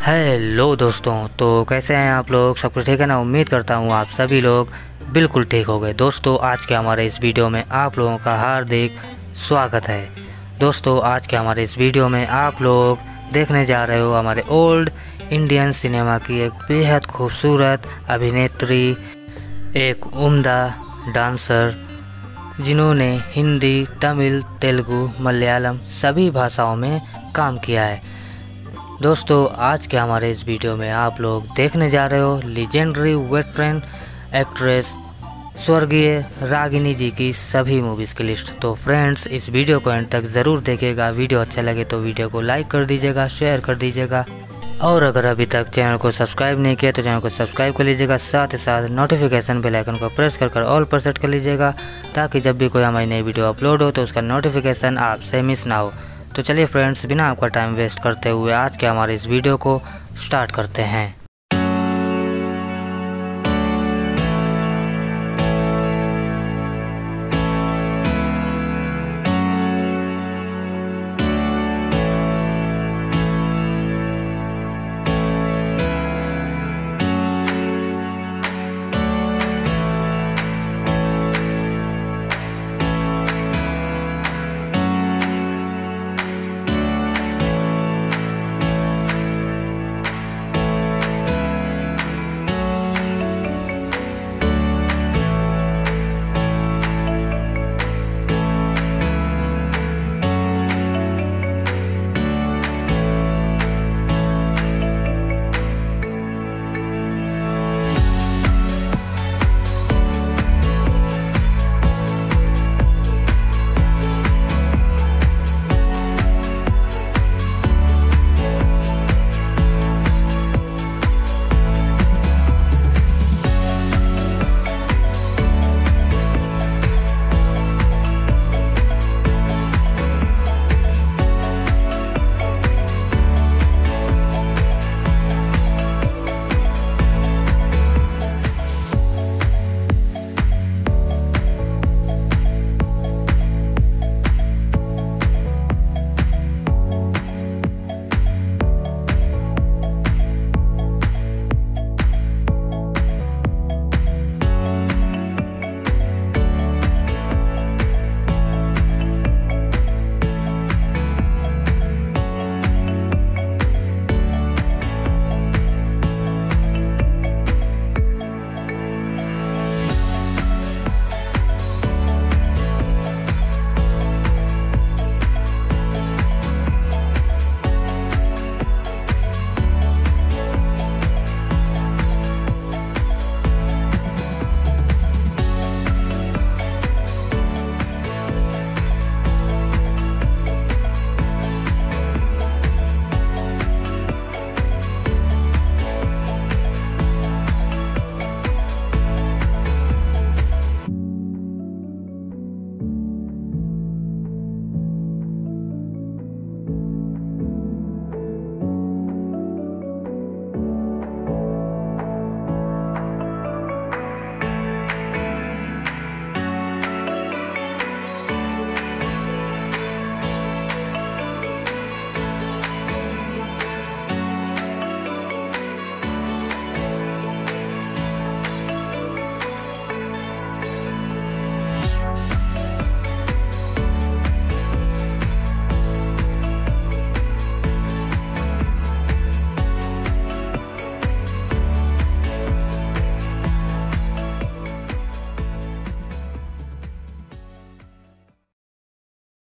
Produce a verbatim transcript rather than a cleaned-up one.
Hello दोस्तों, तो कैसे हैं आप लोग। सब कुछ ठीक है ना। उम्मीद करता हूँ आप सभी लोग बिल्कुल ठीक हो गए। दोस्तों आज के हमारे इस वीडियो में आप लोगों का हार्दिक स्वागत है। दोस्तों आज के हमारे इस वीडियो में आप लोग देखने जा रहे हो हमारे ओल्ड इंडियन सिनेमा की एक बेहद खूबसूरत अभिनेत्री, एक उम्दा डांसर जिन्होंने हिंदी, तमिल, तेलुगु, मलयालम सभी भाषाओं में काम किया है। दोस्तों आज के हमारे इस वीडियो में आप लोग देखने जा रहे हो लीजेंडरी वेटरन एक्ट्रेस स्वर्गीय रागिनी जी की सभी मूवीज़ की लिस्ट। तो फ्रेंड्स इस वीडियो को एंड तक ज़रूर देखिएगा। वीडियो अच्छा लगे तो वीडियो को लाइक कर दीजिएगा, शेयर कर दीजिएगा, और अगर अभी तक चैनल को सब्सक्राइब नहीं किया तो चैनल को सब्सक्राइब कर लीजिएगा। साथ ही साथ नोटिफिकेशन बेल आइकन को प्रेस कर कर ऑल पर सेट कर लीजिएगा, ताकि जब भी कोई हमारी नई वीडियो अपलोड हो तो उसका नोटिफिकेशन आपसे मिस ना हो। तो चलिए फ्रेंड्स, बिना आपका टाइम वेस्ट करते हुए आज के हमारे इस वीडियो को स्टार्ट करते हैं।